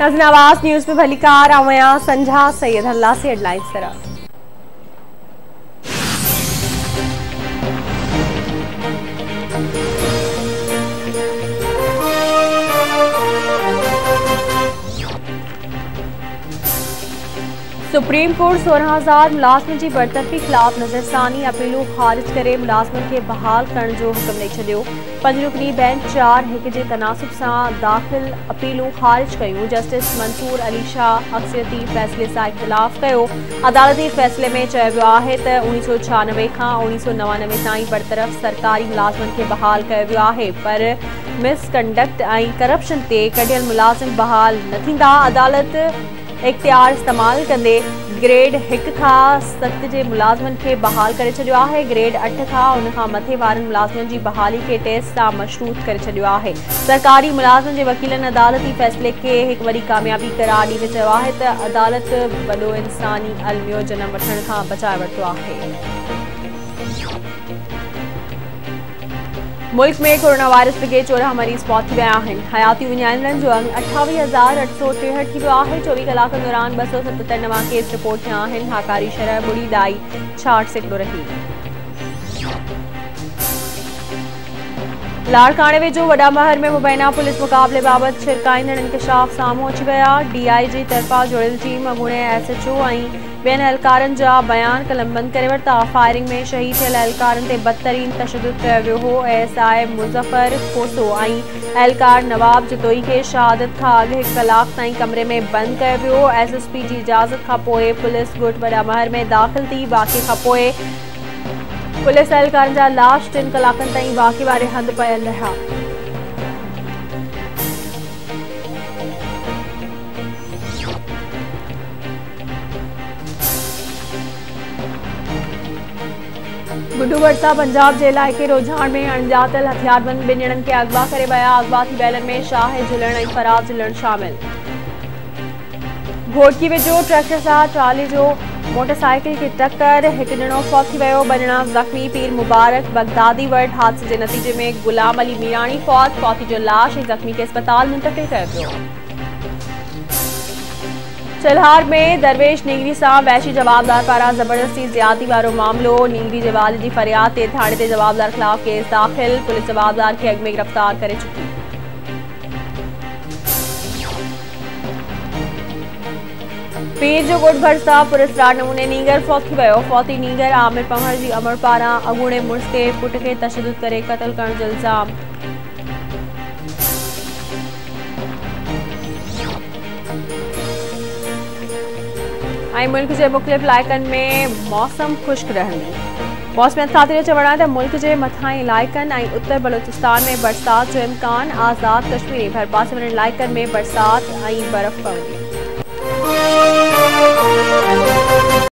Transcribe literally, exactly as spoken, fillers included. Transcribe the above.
नाज़रीन आवाज़ न्यूज़ में भली कार आवया संझा सैयद हल्ला से हेडलाइंस तरह। सुप्रीम कोर्ट सोरह हज़ार मुलाज़िमन की बरतरफ़ी खिलाफ़ नज़रसानी अपीलूं ख़ारिज करे मुलाज़िमन के बहाल करण जो हुक्म ॾेई छॾियो। पंज रुकनी बेंच चार हिक जे तनासुब सां दाख़िल अपीलूं ख़ारिज कयूं। जस्टिस मंसूर अली शाह अक्सरियती फ़ैसिले सां इख़्तिलाफ़ कयो। अदालती फ़ैसिले में चयो वियो आहे त उणिवीह सौ छियानवे खां उणिवीह सौ नवानवे ताईं बरतरफ़ सरकारी मुलाज़िमन खे बहाल कयो वियो आहे, पर मिसकंडक्ट ऐं करप्शन ते कढियल मुलाज़िम बहाल न थींदा। अदालत इख्तियार इस्तेमाल कंदे ग्रेड हिक खां सत जे मुलाज़िमन खे बहाल करे छॾियो आहे। ग्रेड अठ खां उन खां मथे वारनि मुलाज़िमन जी बहाली खे टेस्ट सां मशरूत करे छॾियो आहे। सरकारी मुलाज़िमन जे वकीलनि अदालती फ़ैसिले खे हिकु वॾी कामयाबी करार ॾींदे चयो आहे त अदालत वॾो इंसानी अलमियो जनम वठण खां बचाए वरितो आहे। मुल्क में कोरोना वायरस के चोरह मरीज़ फौत थी विया आहिनि। हयाती विञाइलनि जो अंग अठावीह हज़ार अठ सौ टेहठि थी वियो आहे। चोवीह कलाकनि दौरान ॿ सौ सतहतरि नवां केस रिपोर्ट थिया आहिनि। हाकारी शरह ॿुड़ी ॾाई छाहठि सैकड़ो रही। लाड़काणे वेझो वॾा महर में मुबैना पुलिस मुक़ाबले बाबति छिरकाईंदड़ इंकशाफ साम्हूं अची विया। डी आई जी तरफ़ां जुड़ियल टीम अॻूणे एस एच ओ ऐं ॿियनि एहलकारनि जा बयान कलमबंद करे वरिता। फायरिंग में शहीद थियल एहलकारनि ते बदतरीन तशद्दुद कयो वियो हो। एस आई मुज़फ़र खोसो ऐं एहलकार नवाब जतोई खे शहादत खां अॻु हिकु कलाक ताईं कमरे में बंदि कयो वियो। एस एस पी जी इजाज़त खां पोइ पुलिस ॻोठ वॾा महर में दाख़िल थी। वाक़िए खां पोइ पुलिस एहलकारनि जा लाश टिनि कलाकनि ताईं वाक़िए वारे हंधि पियल रहिया। गुड्डू वरसा पंजाब जे इलाइक़े रोजान में अणॼातल हथियारबंद ॿिनि ॼणनि खे अगवा करे विया। अगवा थी वियलनि में शाह झुलण ऐं फराज़ झुलण शामिल। घोटकी वेझो ट्रैक्टर सां ट्राली जो मोटरसाइकिल खे टक्कर, हिकु ॼणो फौत थी वियो, ॿ ॼणा ज़ख़्मी। पीर मुबारक बगदादी वटि हादसे जे नतीजे में गुलाम अली मीराणी फौत। फौती जो लाश ऐं ज़ख़्मी खे अस्पताल मुंतक़िल कयो वियो। चल्हार में दरवेश नीगरी सां वैशी जवाबदार पारां ज़बरदस्ती ज़्यादती वारो मामलो। नीगरी जे वालिद जी फरियाद ते थाणे ते जवाबदार ख़िलाफ़ केस दाख़िल। पुलिस जवाबदार खे अॻु में गिरफ़्तार करे चुकी। पीर जो ॻोठ भरिसां पुरस्कार नमूने नीगर फौत थी वियो। फौती नीगर आमिर पंवर जी अमर पारां अॻूणे मुड़ुस ते पुट खे तशद्दुद करे क़त्ल करण जो इल्ज़ाम। ऐं मुल्क जे मुख़्तलिफ़ इलाइक़नि में मौसम ख़ुश्क रहंदी। मौसमियत खाते जो चवणु आहे त मुल्क जे मथां इलाइक़नि ऐं उत्तर बलोचिस्तान में बरसात जो इम्कान। आज़ाद कश्मीर ऐं भरपासे वारनि इलाइक़नि में बरसात ऐं बर्फ़ पवंदी।